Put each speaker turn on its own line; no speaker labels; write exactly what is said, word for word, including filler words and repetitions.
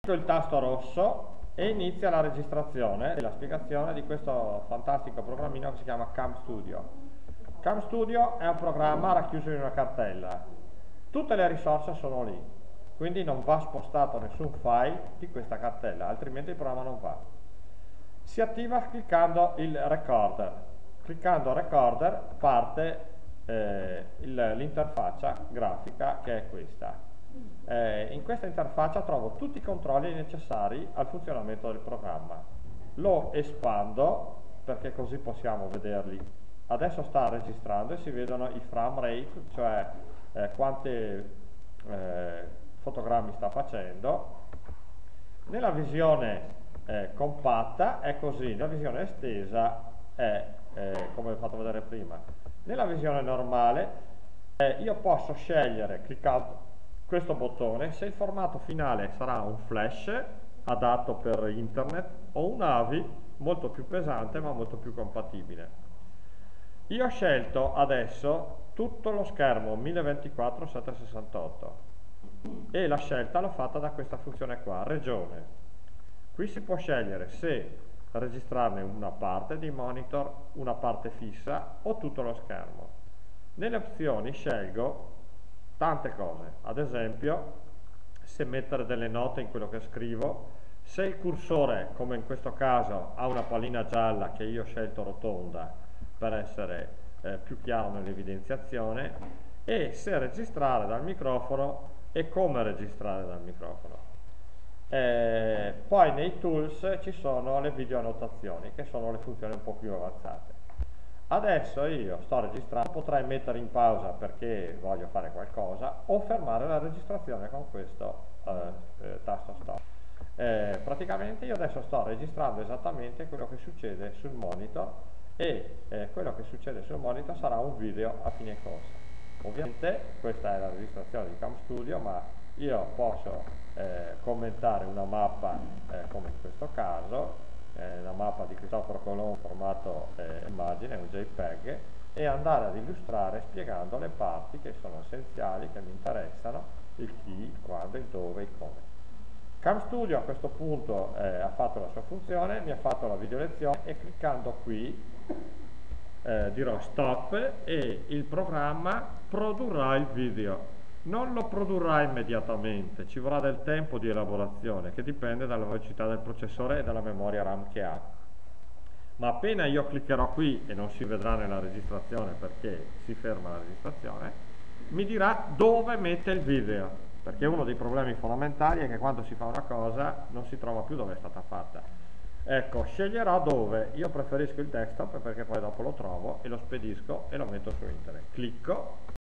il tasto rosso e inizia la registrazione e la spiegazione di questo fantastico programmino che si chiama CamStudio. CamStudio è un programma racchiuso in una cartella, tutte le risorse sono lì, quindi non va spostato nessun file di questa cartella, altrimenti il programma non va. Si attiva cliccando il recorder, cliccando recorder parte eh, l'interfaccia grafica che è questa. Eh, in questa interfaccia trovo tutti i controlli necessari al funzionamento del programma. Lo espando perché così possiamo vederli. Adesso sta registrando e si vedono i frame rate, cioè eh, quanti eh, fotogrammi sta facendo. Nella visione eh, compatta è così, nella visione estesa è eh, come ho fatto vedere prima. Nella visione normale eh, io posso scegliere, cliccando questo bottone, se il formato finale sarà un flash adatto per internet o un A V I molto più pesante ma molto più compatibile. Io ho scelto adesso tutto lo schermo mille ventiquattro settecentosessantotto e la scelta l'ho fatta da questa funzione qua, regione. Qui si può scegliere se registrarne una parte di monitor, una parte fissa o tutto lo schermo. Nelle opzioni scelgo tante cose, ad esempio se mettere delle note in quello che scrivo, se il cursore, come in questo caso, ha una pallina gialla che io ho scelto rotonda per essere eh, più chiaro nell'evidenziazione, e se registrare dal microfono e come registrare dal microfono. Eh, poi nei tools ci sono le video annotazioni, che sono le funzioni un po' più avanzate. Adesso io sto registrando, potrei mettere in pausa perché voglio fare qualcosa o fermare la registrazione con questo eh, eh, tasto stop. Eh, praticamente io adesso sto registrando esattamente quello che succede sul monitor e eh, quello che succede sul monitor sarà un video a fine corsa. Ovviamente questa è la registrazione di CamStudio, ma io posso eh, commentare una mappa eh, come in questo caso, la mappa di Cristoforo Colombo formato eh, immagine, un JPEG, e andare ad illustrare spiegando le parti che sono essenziali, che mi interessano, il chi, il quando, il dove, il come. CamStudio a questo punto eh, ha fatto la sua funzione, mi ha fatto la video lezione e cliccando qui eh, dirò stop e il programma produrrà il video. Non lo produrrà immediatamente, ci vorrà del tempo di elaborazione che dipende dalla velocità del processore e dalla memoria RAM che ha. Ma appena io cliccherò qui, e non si vedrà nella registrazione perché si ferma la registrazione, mi dirà dove mette il video, perché uno dei problemi fondamentali è che quando si fa una cosa non si trova più dove è stata fatta. Ecco, sceglierò dove. Io preferisco il desktop perché poi dopo lo trovo e lo spedisco e lo metto su internet. Clicco